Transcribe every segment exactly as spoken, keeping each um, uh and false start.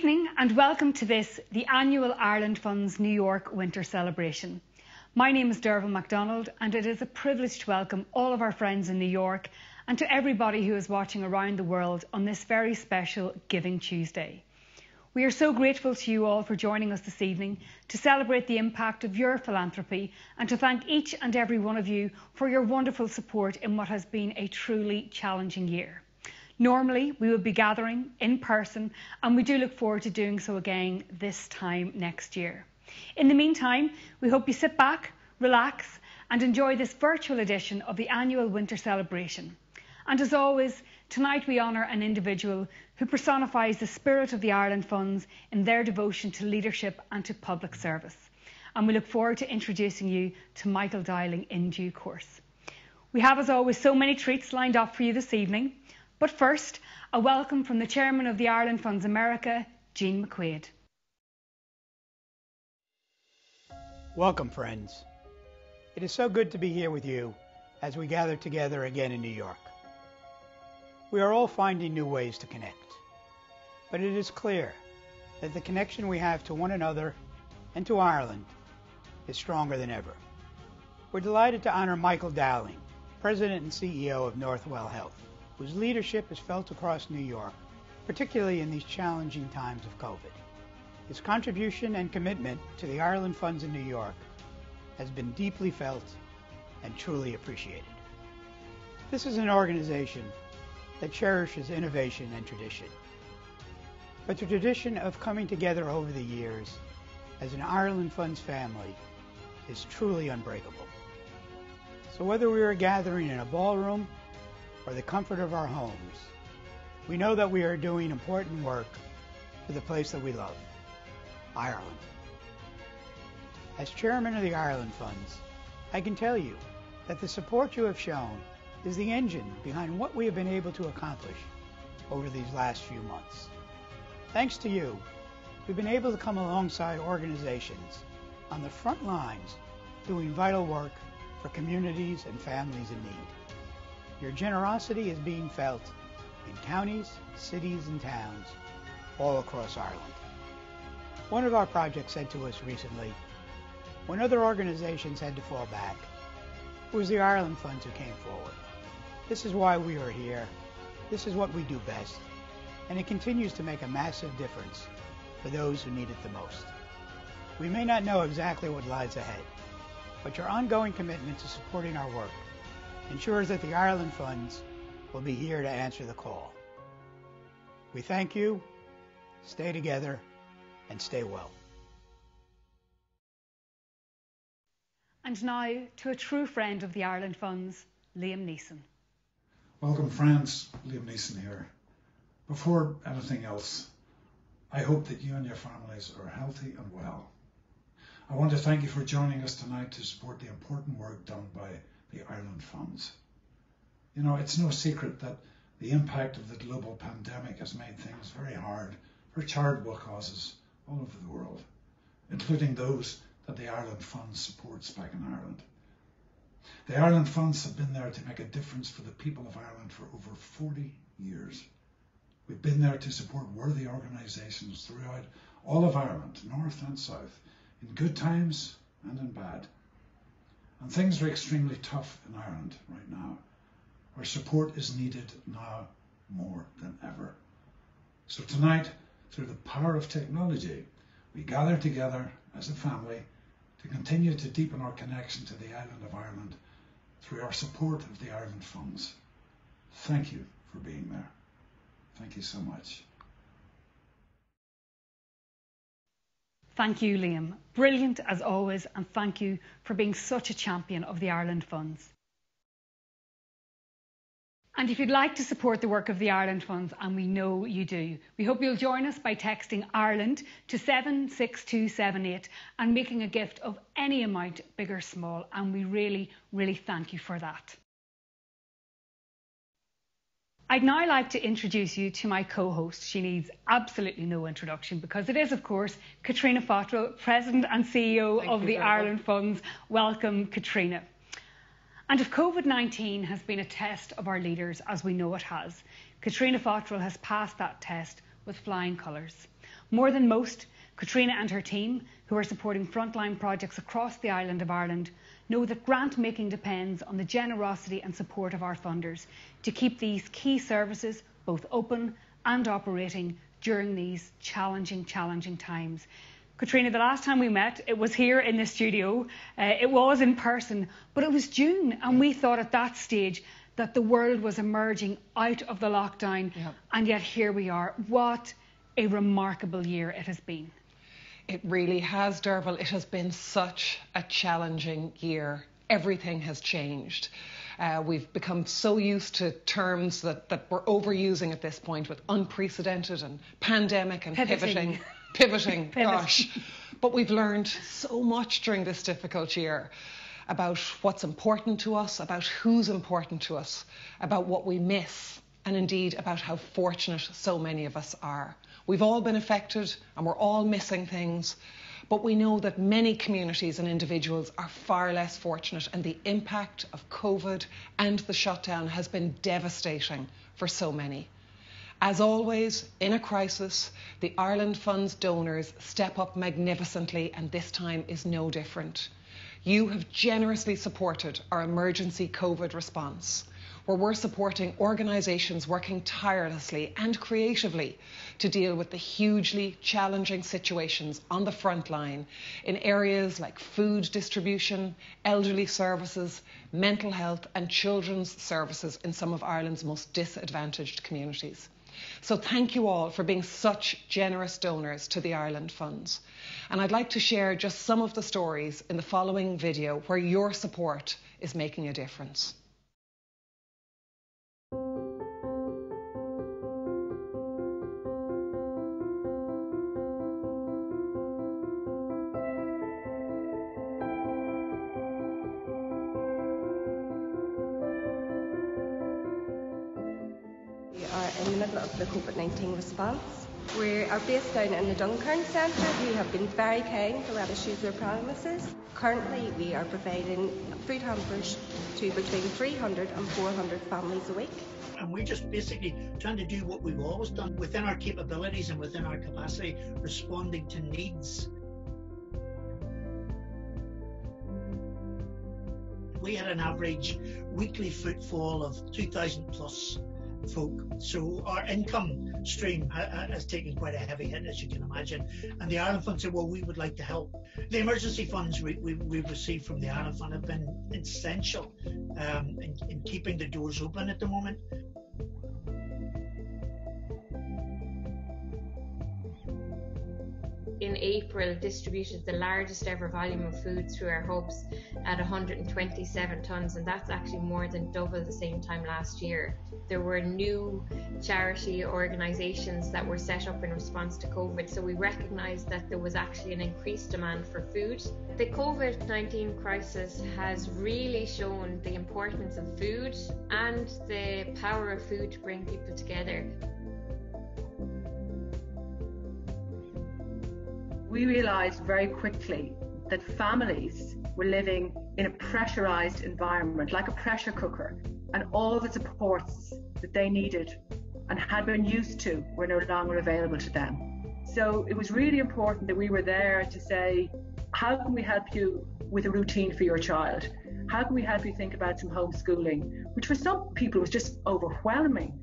evening and welcome to this, the annual Ireland Funds New York Winter Celebration. My name is Dervin MacDonald and it is a privilege to welcome all of our friends in New York and to everybody who is watching around the world on this very special Giving Tuesday. We are so grateful to you all for joining us this evening to celebrate the impact of your philanthropy and to thank each and every one of you for your wonderful support in what has been a truly challenging year. Normally, we would be gathering in person and we do look forward to doing so again this time next year. In the meantime, we hope you sit back, relax and enjoy this virtual edition of the annual winter celebration. And as always, tonight we honour an individual who personifies the spirit of the Ireland Funds in their devotion to leadership and to public service. And we look forward to introducing you to Michael Dowling in due course. We have, as always, so many treats lined up for you this evening. But first, a welcome from the Chairman of the Ireland Funds America, Jean McQuaid. Welcome, friends. It is so good to be here with you as we gather together again in New York. We are all finding new ways to connect, but it is clear that the connection we have to one another and to Ireland is stronger than ever. We're delighted to honor Michael Dowling, President and C E O of Northwell Health, whose leadership is felt across New York, particularly in these challenging times of COVID. His contribution and commitment to the Ireland Funds in New York has been deeply felt and truly appreciated. This is an organization that cherishes innovation and tradition. But the tradition of coming together over the years as an Ireland Funds family is truly unbreakable. So whether we are gathering in a ballroom or the comfort of our homes, we know that we are doing important work for the place that we love, Ireland. As chairman of the Ireland Funds, I can tell you that the support you have shown is the engine behind what we have been able to accomplish over these last few months. Thanks to you, we've been able to come alongside organizations on the front lines doing vital work for communities and families in need. Your generosity is being felt in counties, cities, and towns all across Ireland. One of our projects said to us recently, when other organizations had to fall back, it was the Ireland Funds who came forward. This is why we are here. This is what we do best. And it continues to make a massive difference for those who need it the most. We may not know exactly what lies ahead, but your ongoing commitment to supporting our work ensures that the Ireland Funds will be here to answer the call. We thank you, stay together, and stay well. And now to a true friend of the Ireland Funds, Liam Neeson. Welcome, friends. Liam Neeson here. Before anything else, I hope that you and your families are healthy and well. I want to thank you for joining us tonight to support the important work done by the Ireland Funds. You know, it's no secret that the impact of the global pandemic has made things very hard for charitable causes all over the world, including those that the Ireland Funds supports back in Ireland. The Ireland Funds have been there to make a difference for the people of Ireland for over forty years. We've been there to support worthy organisations throughout all of Ireland, north and south, in good times and in bad. And things are extremely tough in Ireland right now. Our support is needed now more than ever. So tonight, through the power of technology, we gather together as a family to continue to deepen our connection to the island of Ireland through our support of the Ireland Funds. Thank you for being there. Thank you so much. Thank you, Liam. Brilliant as always, and thank you for being such a champion of the Ireland Funds. And if you'd like to support the work of the Ireland Funds, and we know you do, we hope you'll join us by texting Ireland to seven six two seven eight and making a gift of any amount, big or small, and we really, really thank you for that. I'd now like to introduce you to my co-host. She needs absolutely no introduction because it is, of course, Catriona Fotterill, President and C E O Thank of the Ireland Funds. Welcome, Catriona. And if COVID nineteen has been a test of our leaders, as we know it has, Catriona Fotterill has passed that test with flying colours. More than most, Katrina and her team, who are supporting frontline projects across the island of Ireland, know that grant making depends on the generosity and support of our funders to keep these key services both open and operating during these challenging, challenging times. Katrina, the last time we met, it was here in the studio. Uh, it was in person, but it was June, and we thought at that stage that the world was emerging out of the lockdown, yep. And yet here we are. What a remarkable year it has been. It really has, Derval. It has been such a challenging year. Everything has changed. Uh, we've become so used to terms that, that we're overusing at this point, with unprecedented and pandemic and pivoting. pivoting. Pivoting, Pivot. Gosh. But we've learned so much during this difficult year about what's important to us, about who's important to us, about what we miss, and indeed about how fortunate so many of us are. We've all been affected and we're all missing things, but we know that many communities and individuals are far less fortunate, and the impact of COVID and the shutdown has been devastating for so many. As always, in a crisis, the Ireland Fund's donors step up magnificently, and this time is no different. You have generously supported our emergency COVID response, where we're supporting organisations working tirelessly and creatively to deal with the hugely challenging situations on the front line in areas like food distribution, elderly services, mental health and children's services in some of Ireland's most disadvantaged communities. So thank you all for being such generous donors to the Ireland Funds. And I'd like to share just some of the stories in the following video where your support is making a difference. We are in the middle of the COVID nineteen response. We are based down in the Dunkern Centre, who have been very kind to let us use their premises. Currently, we are providing food hampers to between three hundred and four hundred families a week. And we're just basically trying to do what we've always done within our capabilities and within our capacity, responding to needs. We had an average weekly footfall of two thousand plus folk, so our income stream ha has taken quite a heavy hit, as you can imagine, and the Ireland Fund said, well, we would like to help. The emergency funds we, we, we've received from the Ireland Fund have been essential um, in, in keeping the doors open at the moment. In April, distributed the largest ever volume of food through our hubs at one hundred twenty-seven tonnes, and that's actually more than double the same time last year. There were new charity organisations that were set up in response to COVID, so we recognised that there was actually an increased demand for food. The COVID nineteen crisis has really shown the importance of food and the power of food to bring people together. We realised very quickly that families were living in a pressurised environment, like a pressure cooker, and all the supports that they needed and had been used to were no longer available to them. So it was really important that we were there to say, how can we help you with a routine for your child? How can we help you think about some homeschooling, which for some people was just overwhelming.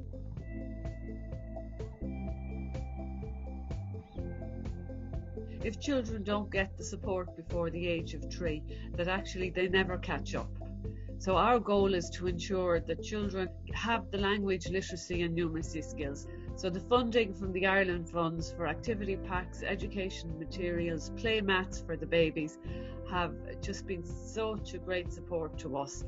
If children don't get the support before the age of three, that actually they never catch up. So our goal is to ensure that children have the language literacy and numeracy skills. So the funding from the Ireland Funds for activity packs, education materials, play mats for the babies have just been such a great support to us.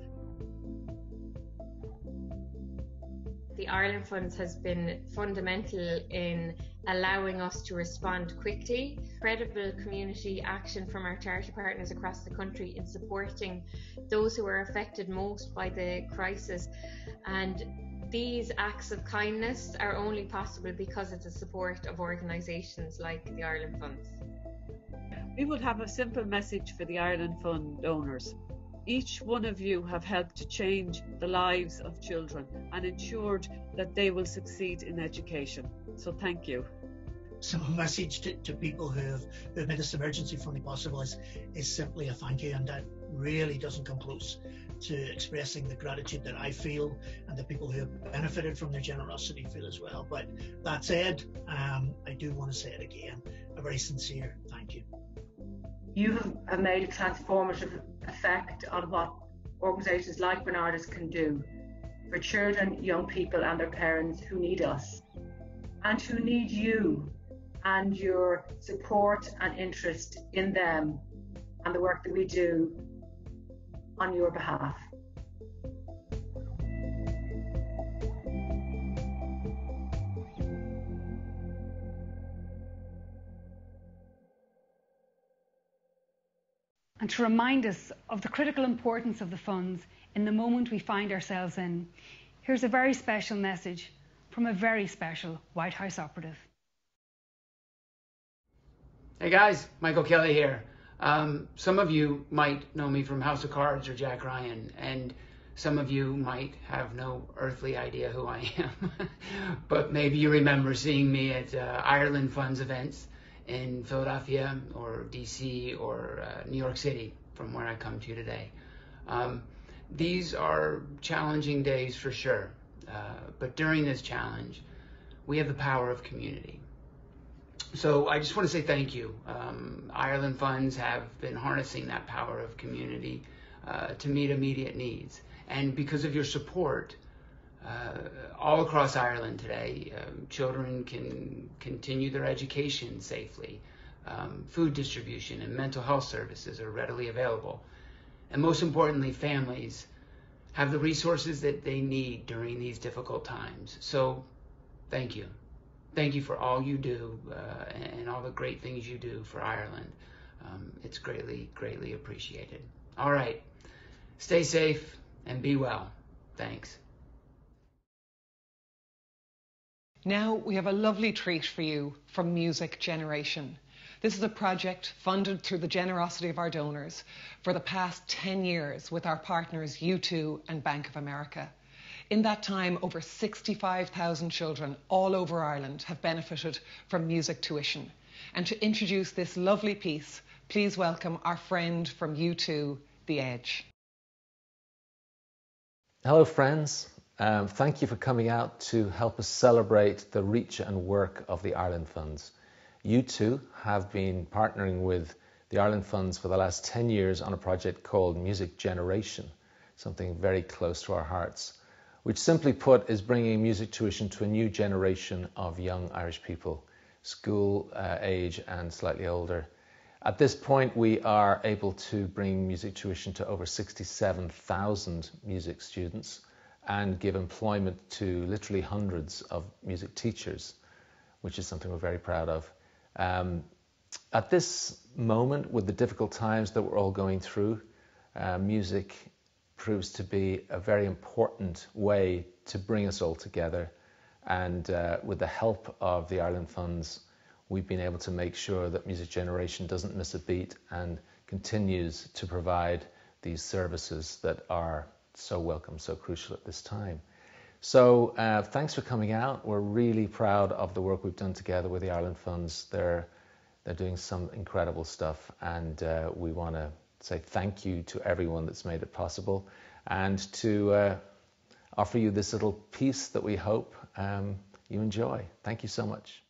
The Ireland Funds has been fundamental in allowing us to respond quickly. Credible community action from our charity partners across the country in supporting those who are affected most by the crisis. And these acts of kindness are only possible because of the support of organisations like the Ireland Funds. We would have a simple message for the Ireland Fund donors. Each one of you have helped to change the lives of children and ensured that they will succeed in education. So thank you. simple message to, to people who have, who have made this emergency funding possible is, is simply a thank you, and that really doesn't come close to expressing the gratitude that I feel and the people who have benefited from their generosity feel as well. But that said, um, I do want to say it again, a very sincere thank you. You have made a transformative effect on what organisations like Bernardus can do for children, young people and their parents who need us and who need you and your support and interest in them and the work that we do on your behalf. And to remind us of the critical importance of the funds in the moment we find ourselves in, here's a very special message from a very special White House operative. Hey guys, Michael Kelly here. Um, some of you might know me from House of Cards or Jack Ryan, and some of you might have no earthly idea who I am. But maybe you remember seeing me at uh, Ireland Funds events in Philadelphia or D C or uh, New York City, from where I come to today. Um, these are challenging days for sure, uh, but during this challenge, we have the power of community. So I just want to say thank you. Um, Ireland Funds have been harnessing that power of community uh, to meet immediate needs. And because of your support, uh, all across Ireland today, um, children can continue their education safely. Um, food distribution and mental health services are readily available. And most importantly, families have the resources that they need during these difficult times. So thank you. Thank you for all you do uh, and all the great things you do for Ireland. Um, it's greatly, greatly appreciated. All right, stay safe and be well. Thanks. Now we have a lovely treat for you from Music Generation. This is a project funded through the generosity of our donors for the past ten years with our partners U two and Bank of America. In that time, over sixty-five thousand children all over Ireland have benefited from music tuition. And to introduce this lovely piece, please welcome our friend from U two, The Edge. Hello friends, um, thank you for coming out to help us celebrate the reach and work of the Ireland Funds. U two have been partnering with the Ireland Funds for the last ten years on a project called Music Generation, something very close to our hearts, which simply put is bringing music tuition to a new generation of young Irish people, school uh, age and slightly older. At this point, we are able to bring music tuition to over sixty-seven thousand music students and give employment to literally hundreds of music teachers, which is something we're very proud of. Um, at this moment, with the difficult times that we're all going through, uh, music proves to be a very important way to bring us all together. And uh, with the help of the Ireland Funds, we've been able to make sure that Music Generation doesn't miss a beat and continues to provide these services that are so welcome, so crucial at this time. So uh, thanks for coming out. We're really proud of the work we've done together with the Ireland Funds. They're, they're doing some incredible stuff, and uh, we want to say thank you to everyone that's made it possible, and to uh, offer you this little piece that we hope um, you enjoy. Thank you so much.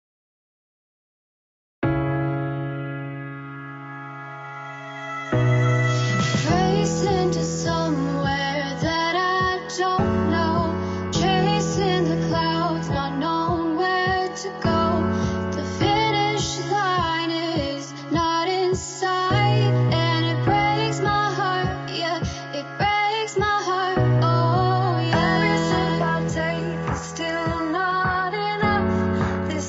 Racing to somewhere that I don't know, chasing the clouds, not knowing where to go. The finish line is not in sight, and it breaks my heart, yeah, it breaks my heart, oh yeah. Every step I take is still not enough. This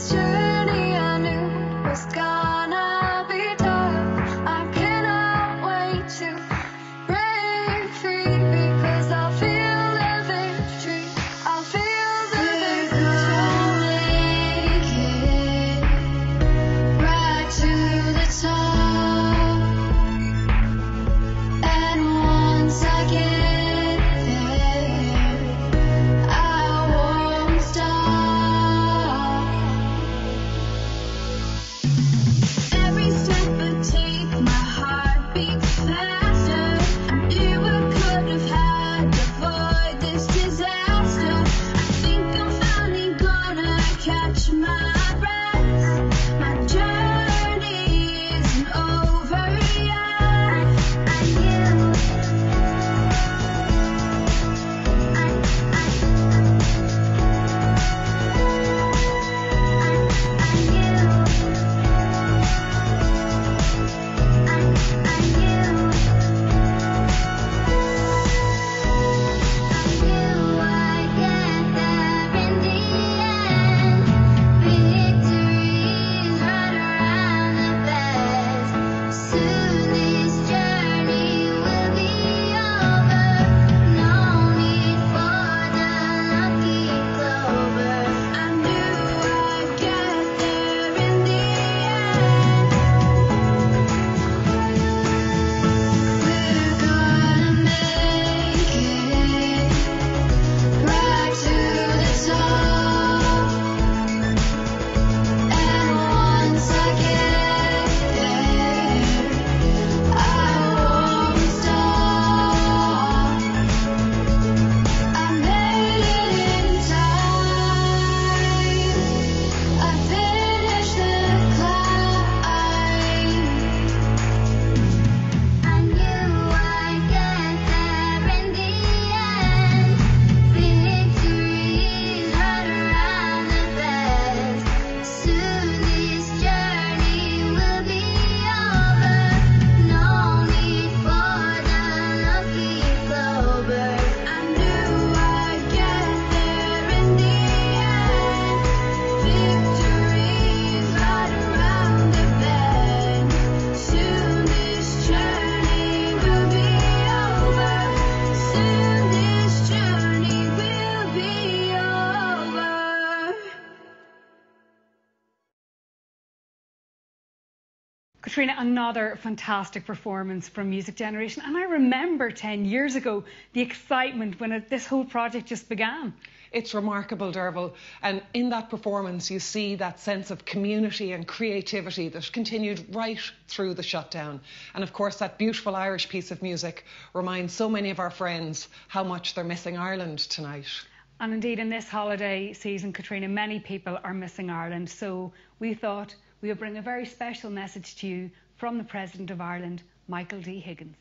Katrina, another fantastic performance from Music Generation. And I remember ten years ago the excitement when it, this whole project just began. It's remarkable, Derval. And in that performance, you see that sense of community and creativity that continued right through the shutdown. And of course, that beautiful Irish piece of music reminds so many of our friends how much they're missing Ireland tonight. And indeed, in this holiday season, Katrina, many people are missing Ireland. So we thought we would bring a very special message to you from the President of Ireland, Michael D. Higgins.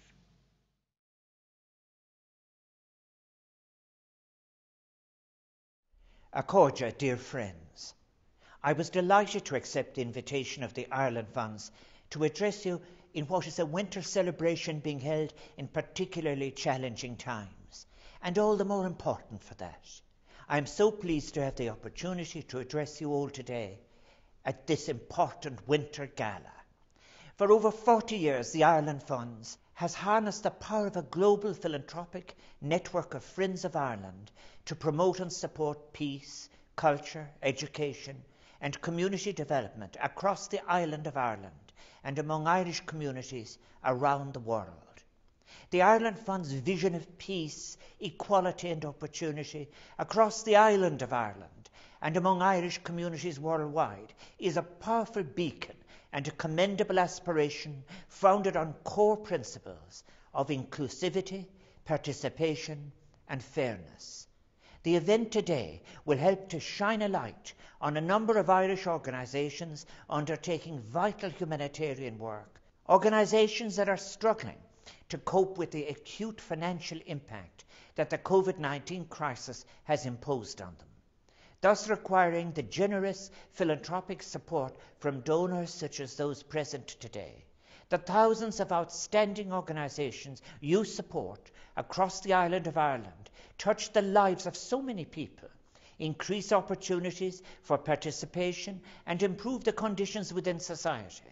Accordia, dear friends, I was delighted to accept the invitation of the Ireland Funds to address you in what is a winter celebration being held in particularly challenging times, and all the more important for that. I am so pleased to have the opportunity to address you all today at this important winter gala. For over forty years, the Ireland Funds has harnessed the power of a global philanthropic network of Friends of Ireland to promote and support peace, culture, education and community development across the island of Ireland and among Irish communities around the world. The Ireland Fund's vision of peace, equality and opportunity across the island of Ireland and among Irish communities worldwide is a powerful beacon and a commendable aspiration founded on core principles of inclusivity, participation and fairness. The event today will help to shine a light on a number of Irish organisations undertaking vital humanitarian work, organisations that are struggling to cope with the acute financial impact that the COVID nineteen crisis has imposed on them, thus requiring the generous philanthropic support from donors such as those present today. The thousands of outstanding organisations you support across the island of Ireland touch the lives of so many people, increase opportunities for participation and improve the conditions within society.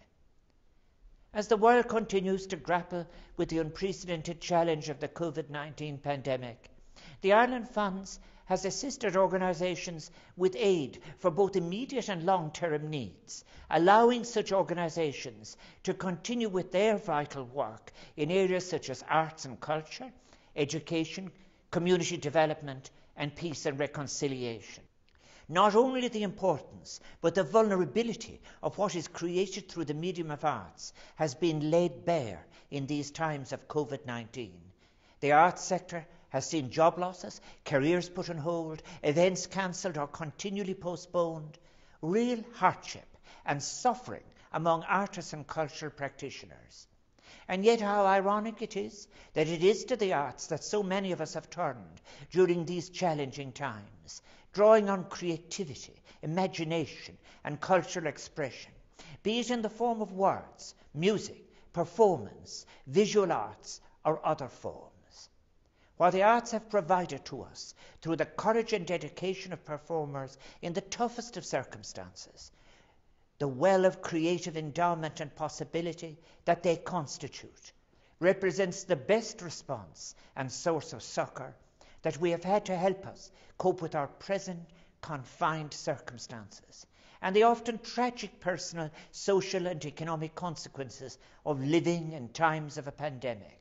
As the world continues to grapple with the unprecedented challenge of the COVID nineteen pandemic, the Ireland Funds has assisted organisations with aid for both immediate and long-term needs, allowing such organisations to continue with their vital work in areas such as arts and culture, education, community development and peace and reconciliation. Not only the importance, but the vulnerability of what is created through the medium of arts has been laid bare in these times of COVID nineteen. The arts sector has seen job losses, careers put on hold, events cancelled or continually postponed, real hardship and suffering among artists and cultural practitioners. And yet how ironic it is that it is to the arts that so many of us have turned during these challenging times, drawing on creativity, imagination and cultural expression, be it in the form of words, music, performance, visual arts or other forms. What the arts have provided to us through the courage and dedication of performers in the toughest of circumstances, the well of creative endowment and possibility that they constitute, represents the best response and source of succour that we have had to help us cope with our present confined circumstances and the often tragic personal, social and economic consequences of living in times of a pandemic.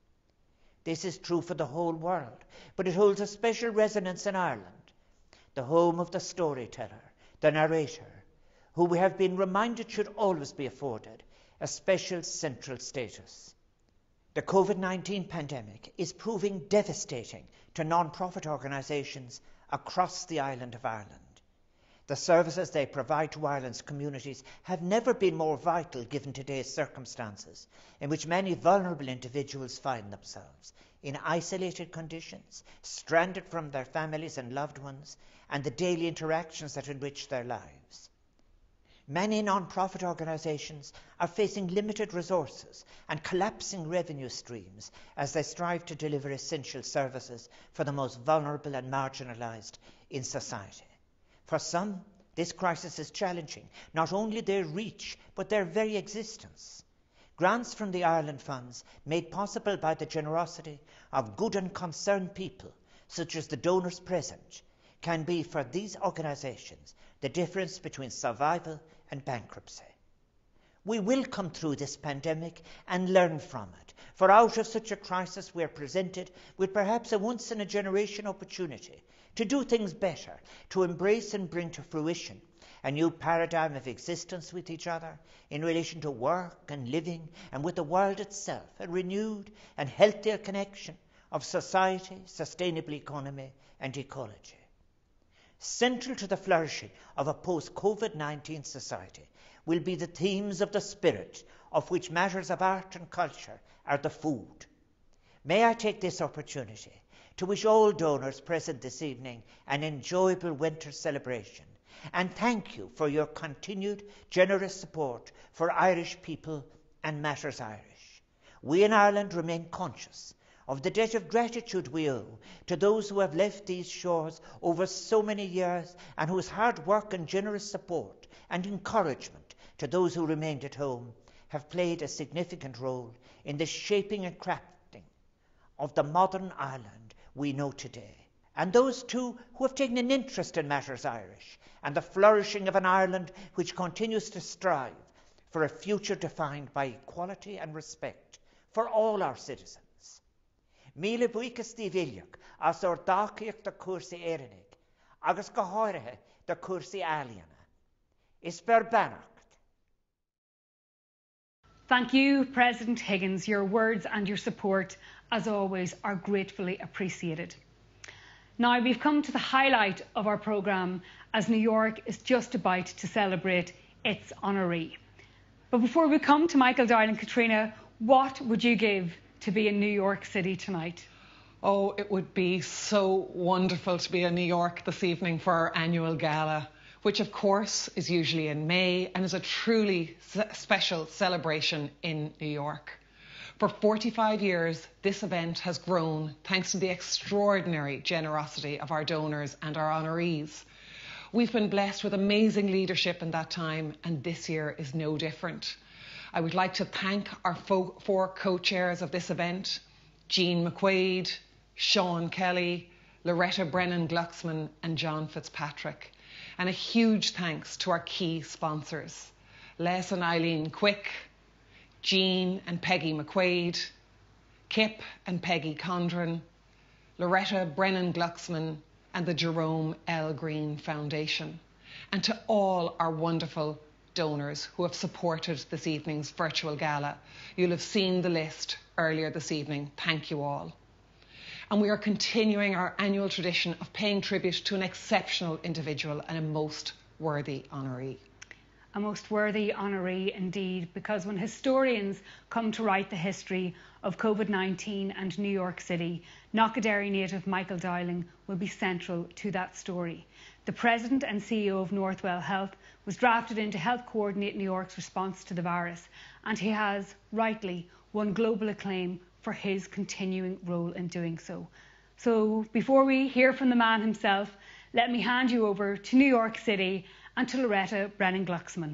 This is true for the whole world, but it holds a special resonance in Ireland, the home of the storyteller, the narrator, who we have been reminded should always be afforded a special central status. The COVID nineteen pandemic is proving devastating to non-profit organisations across the island of Ireland. The services they provide to Ireland's communities have never been more vital given today's circumstances, in which many vulnerable individuals find themselves in isolated conditions, stranded from their families and loved ones, and the daily interactions that enrich their lives. Many non-profit organisations are facing limited resources and collapsing revenue streams as they strive to deliver essential services for the most vulnerable and marginalised in society. For some, this crisis is challenging not only their reach, but their very existence. Grants from the Ireland Funds, made possible by the generosity of good and concerned people, such as the donors present, can be for these organisations the difference between survival and bankruptcy. We will come through this pandemic and learn from it, for out of such a crisis we are presented with perhaps a once-in-a-generation opportunity to do things better, to embrace and bring to fruition a new paradigm of existence with each other in relation to work and living and with the world itself, a renewed and healthier connection of society, sustainable economy and ecology. Central to the flourishing of a post-COVID nineteen society will be the themes of the spirit, of which matters of art and culture are the food. May I take this opportunity to wish all donors present this evening an enjoyable winter celebration, and thank you for your continued generous support for Irish people and Matters Irish. We in Ireland remain conscious of the debt of gratitude we owe to those who have left these shores over so many years and whose hard work and generous support and encouragement to those who remained at home have played a significant role in the shaping and crafting of the modern Ireland we know today. And those too who have taken an interest in Matters Irish and the flourishing of an Ireland which continues to strive for a future defined by equality and respect for all our citizens. Míle buíochas díbhíleach as or dácaíocht de cuasaí éireannig, agus go háirithe de cuasaí ealaíona. Is ber beannacht. Thank you, President Higgins. Your words and your support, as always, are gratefully appreciated. Now we've come to the highlight of our programme, as New York is just about to celebrate its honoree. But before we come to Michael Doyle and Katrina, what would you give to be in New York City tonight? Oh, it would be so wonderful to be in New York this evening for our annual gala, which of course is usually in May and is a truly special celebration in New York. For forty-five years, this event has grown thanks to the extraordinary generosity of our donors and our honorees. We've been blessed with amazing leadership in that time, and this year is no different. I would like to thank our fo- four co-chairs of this event, Jean McQuaid, Sean Kelly, Loretta Brennan-Glucksman and John Fitzpatrick. And a huge thanks to our key sponsors, Les and Eileen Quick, Jean and Peggy McQuaid, Kip and Peggy Condren, Loretta Brennan-Glucksman and the Jerome L. Green Foundation. And to all our wonderful donors who have supported this evening's virtual gala. You'll have seen the list earlier this evening. Thank you all. And we are continuing our annual tradition of paying tribute to an exceptional individual and a most worthy honoree. A most worthy honoree indeed, because when historians come to write the history of COVID nineteen and New York City, Knockaderry native Michael Dowling will be central to that story. The President and C E O of Northwell Health was drafted in to help coordinate New York's response to the virus, and he has, rightly, won global acclaim for his continuing role in doing so. So before we hear from the man himself, let me hand you over to New York City and to Loretta Brennan-Glucksman.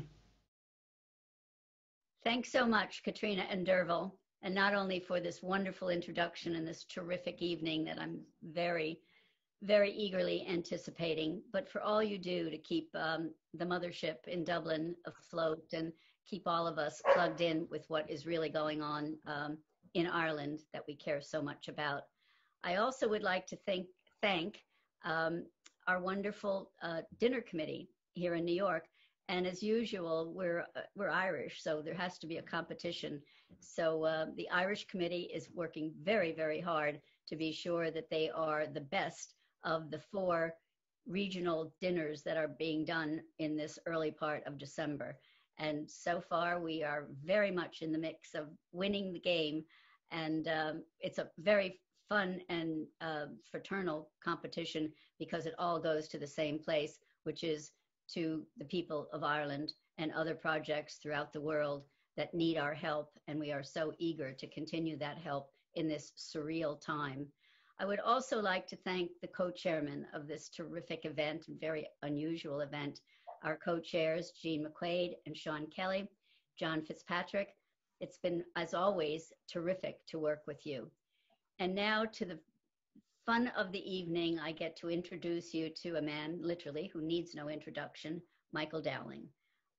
Thanks so much, Katrina and Derval, and not only for this wonderful introduction and this terrific evening that I'm very, very eagerly anticipating, but for all you do to keep um, the mothership in Dublin afloat and keep all of us plugged in with what is really going on um, in Ireland that we care so much about. I also would like to thank, thank um, our wonderful uh, dinner committee here in New York. And as usual, we're uh, we're Irish, so there has to be a competition. So uh, the Irish committee is working very, very hard to be sure that they are the best of the four regional dinners that are being done in this early part of December. And so far, we are very much in the mix of winning the game. And um, it's a very fun and uh, fraternal competition because it all goes to the same place, which is to the people of Ireland and other projects throughout the world that need our help. And we are so eager to continue that help in this surreal time. I would also like to thank the co-chairman of this terrific event and very unusual event, our co-chairs, Jean McQuaid and Sean Kelly, John Fitzpatrick. It's been, as always, terrific to work with you. And now to the fun of the evening, I get to introduce you to a man, literally, who needs no introduction, Michael Dowling.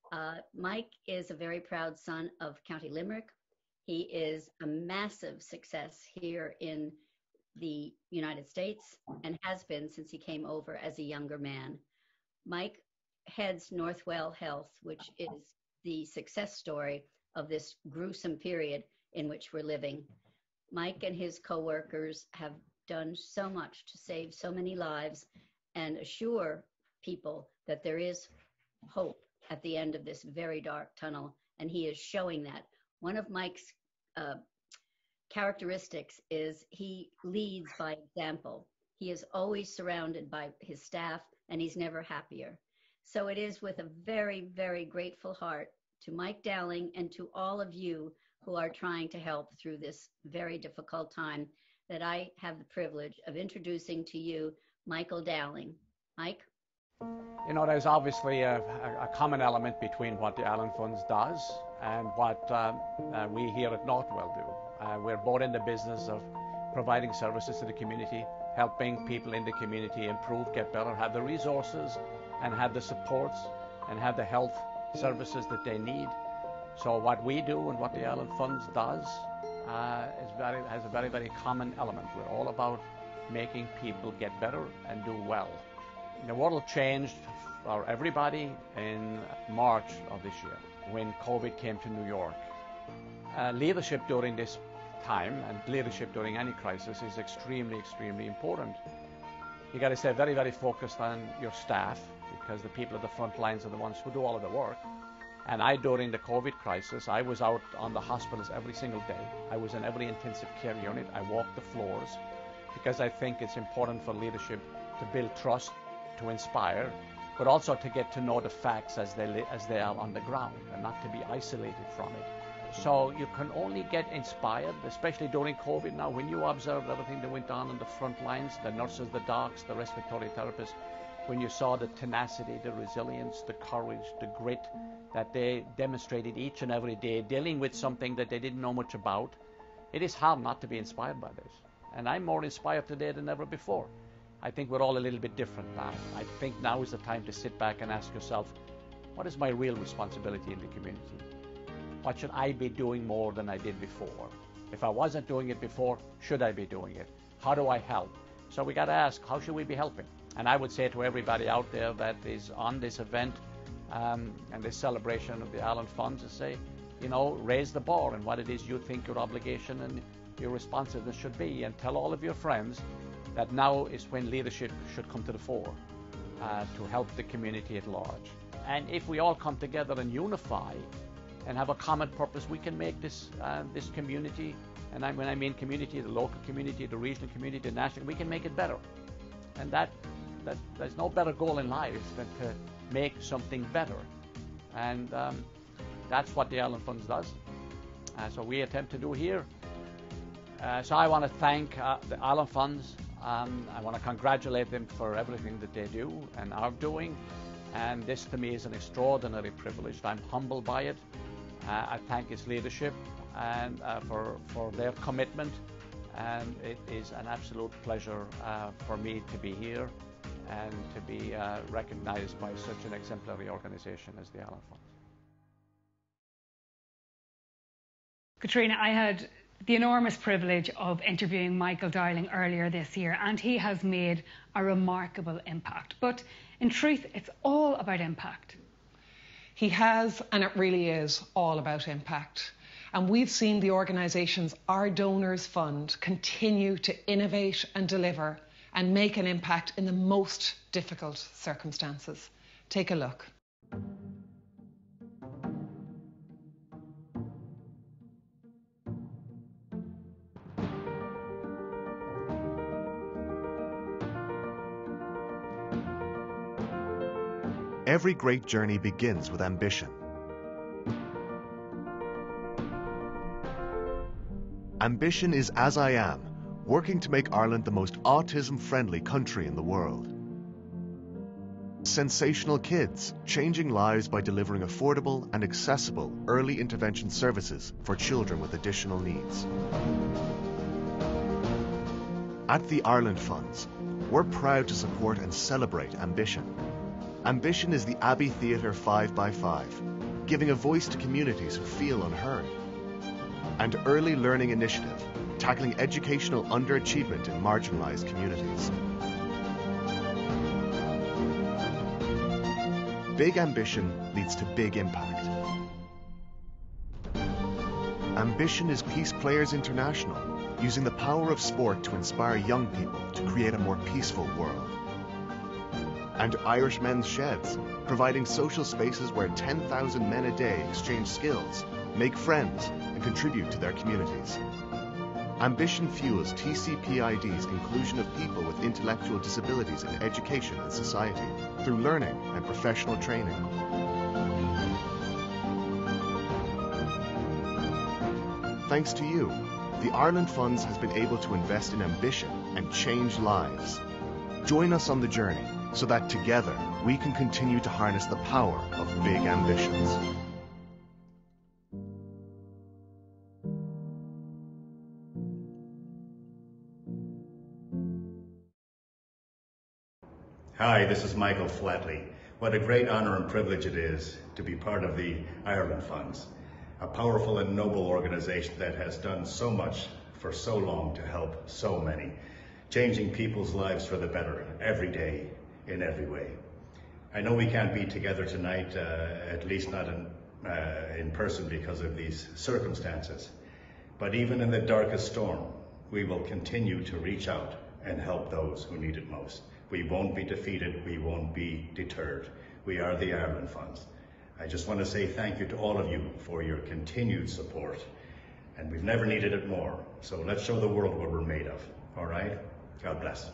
Uh, Mike is a very proud son of County Limerick. He is a massive success here in the United States and has been since he came over as a younger man. Mike heads Northwell Health, which is the success story of this gruesome period in which we're living. Mike and his co-workers have done so much to save so many lives and assure people that there is hope at the end of this very dark tunnel, and he is showing that. One of Mike's uh, characteristics is he leads by example. He is always surrounded by his staff, and he's never happier. So it is with a very, very grateful heart to Mike Dowling and to all of you who are trying to help through this very difficult time that I have the privilege of introducing to you Michael Dowling. Mike? You know, there's obviously a, a common element between what the Allen Funds does and what uh, uh, we here at Northwell do. Uh, we're both in the business of providing services to the community, helping people in the community improve, get better, have the resources and have the supports and have the health services that they need. So what we do and what the Allen Funds does uh, is very, has a very, very common element. We're all about making people get better and do well. The world changed for everybody in March of this year when COVID came to New York. Uh, leadership during this time and leadership during any crisis is extremely, extremely important. You got to stay very, very focused on your staff because the people at the front lines are the ones who do all of the work. And I, during the COVID crisis, I was out on the hospitals every single day. I was in every intensive care unit. I walked the floors because I think it's important for leadership to build trust, to inspire, but also to get to know the facts as they, as they are on the ground and not to be isolated from it. So you can only get inspired, especially during COVID now, when you observed everything that went on in the front lines, the nurses, the docs, the respiratory therapists, when you saw the tenacity, the resilience, the courage, the grit that they demonstrated each and every day, dealing with something that they didn't know much about, it is hard not to be inspired by this. And I'm more inspired today than ever before. I think we're all a little bit different now. I think now is the time to sit back and ask yourself, what is my real responsibility in the community? What should I be doing more than I did before? If I wasn't doing it before, should I be doing it? How do I help? So we got to ask, how should we be helping? And I would say to everybody out there that is on this event um, and this celebration of the Allen Funds, to say, you know, raise the bar and what it is you think your obligation and your responsiveness should be, and tell all of your friends that now is when leadership should come to the fore uh, to help the community at large. And if we all come together and unify and have a common purpose, we can make this uh, this community, and I, when I mean community, the local community, the regional community, the national, we can make it better. And that, that there's no better goal in life than to make something better. And um, that's what the Allen Funds does. Uh, so we attempt to do here. Uh, so I want to thank uh, the Allen Funds. Um, I want to congratulate them for everything that they do and are doing, and this to me is an extraordinary privilege. I'm humbled by it. Uh, I thank its leadership and uh, for, for their commitment, and it is an absolute pleasure uh, for me to be here and to be uh, recognized by such an exemplary organization as the Allen Funds. Katrina, I had the enormous privilege of interviewing Michael Dowling earlier this year, and he has made a remarkable impact. But in truth, it's all about impact. He has, and it really is all about impact. And we've seen the organisations Our Donors Fund continue to innovate and deliver and make an impact in the most difficult circumstances. Take a look. Every great journey begins with ambition. Ambition is As I Am, working to make Ireland the most autism-friendly country in the world. Sensational Kids, changing lives by delivering affordable and accessible early intervention services for children with additional needs. At the Ireland Funds, we're proud to support and celebrate ambition. Ambition is the Abbey Theatre five by five, giving a voice to communities who feel unheard. And Early Learning Initiative, tackling educational underachievement in marginalised communities. Big ambition leads to big impact. Ambition is Peace Players International, using the power of sport to inspire young people to create a more peaceful world. And Irish Men's Sheds, providing social spaces where ten thousand men a day exchange skills, make friends, and contribute to their communities. Ambition fuels T C P I D's inclusion of people with intellectual disabilities in education and society through learning and professional training. Thanks to you, the Ireland Funds has been able to invest in ambition and change lives. Join us on the journey so that together we can continue to harness the power of big ambitions. Hi, this is Michael Flatley. What a great honour and privilege it is to be part of the Ireland Funds, a powerful and noble organisation that has done so much for so long to help so many, changing people's lives for the better every day in every way. I know we can't be together tonight, uh, at least not in, uh, in person because of these circumstances, but even in the darkest storm, we will continue to reach out and help those who need it most. We won't be defeated, we won't be deterred. We are the Ireland Funds. I just want to say thank you to all of you for your continued support. And we've never needed it more. So let's show the world what we're made of. All right? God bless.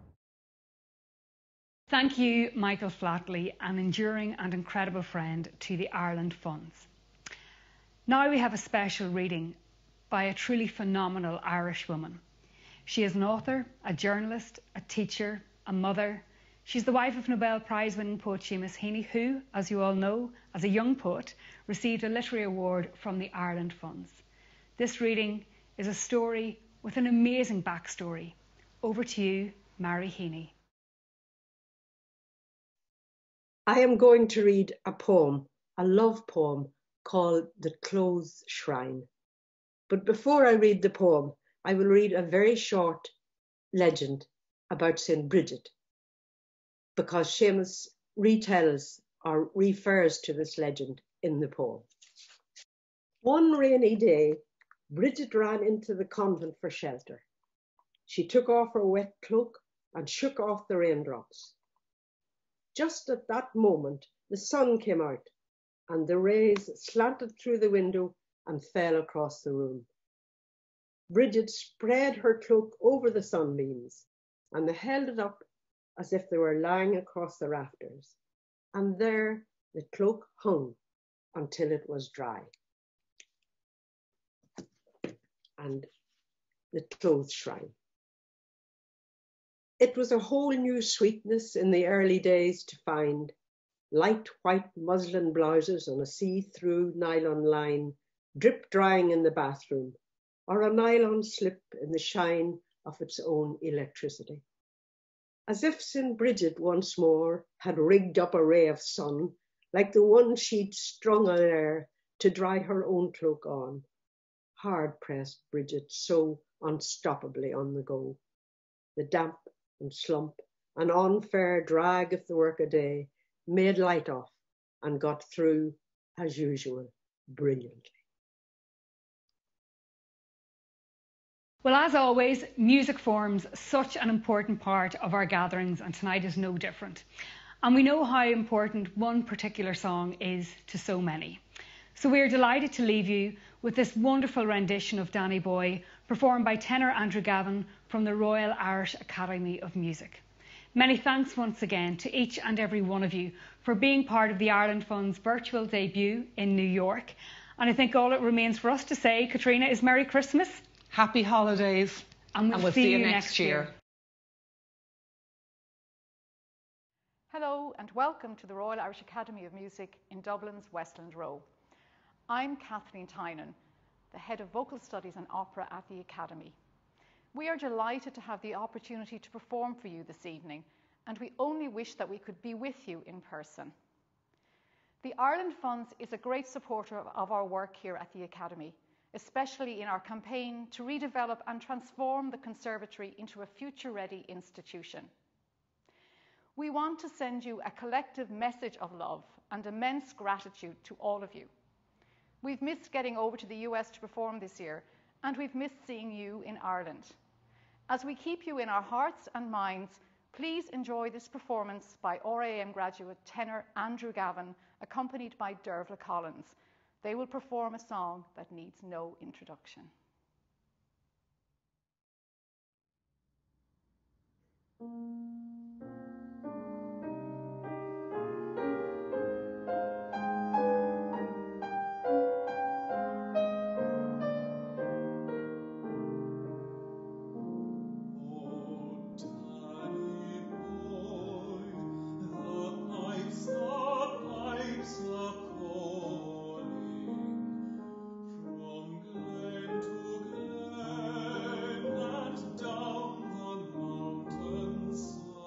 Thank you, Michael Flatley, an enduring and incredible friend to the Ireland Funds. Now we have a special reading by a truly phenomenal Irish woman. She is an author, a journalist, a teacher, a mother. She's the wife of Nobel Prize-winning poet Seamus Heaney, who, as you all know, as a young poet, received a literary award from the Ireland Funds. This reading is a story with an amazing backstory. Over to you, Mary Heaney. I am going to read a poem, a love poem, called The Clothes Shrine. But before I read the poem, I will read a very short legend about Saint Bridget, because Seamus retells or refers to this legend in the poem. One rainy day, Bridget ran into the convent for shelter. She took off her wet cloak and shook off the raindrops. Just at that moment, the sun came out, and the rays slanted through the window and fell across the room. Bridget spread her cloak over the sunbeams and held it up as if they were lying across the rafters, and there the cloak hung until it was dry. And the Clothes Shrine. It was a whole new sweetness in the early days to find light white muslin blouses on a see-through nylon line drip drying in the bathroom, or a nylon slip in the shine of its own electricity. As if Saint Bridget once more had rigged up a ray of sun, like the one she'd strung on air to dry her own cloak on. Hard-pressed Bridget, so unstoppably on the go. The damp and slump and unfair drag of the workaday made light of and got through, as usual, brilliantly. Well, as always, music forms such an important part of our gatherings, and tonight is no different. And we know how important one particular song is to so many. So we're delighted to leave you with this wonderful rendition of Danny Boy, performed by tenor Andrew Gavin from the Royal Irish Academy of Music. Many thanks once again to each and every one of you for being part of the Ireland Fund's virtual debut in New York. And I think all it remains for us to say, Katrina, is Merry Christmas. Happy holidays, and we'll, and we'll see, see you you next next year. year. Hello and welcome to the Royal Irish Academy of Music in Dublin's Westland Row. I'm Kathleen Tynan, the Head of Vocal Studies and Opera at the Academy. We are delighted to have the opportunity to perform for you this evening, and we only wish that we could be with you in person. The Ireland Funds is a great supporter of our work here at the Academy, especially in our campaign to redevelop and transform the Conservatory into a future-ready institution. We want to send you a collective message of love and immense gratitude to all of you. We've missed getting over to the U S to perform this year, and we've missed seeing you in Ireland. As we keep you in our hearts and minds, please enjoy this performance by R A M graduate tenor Andrew Gavin, accompanied by Dervla Collins. They will perform a song that needs no introduction. Down the mountain side.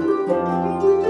you.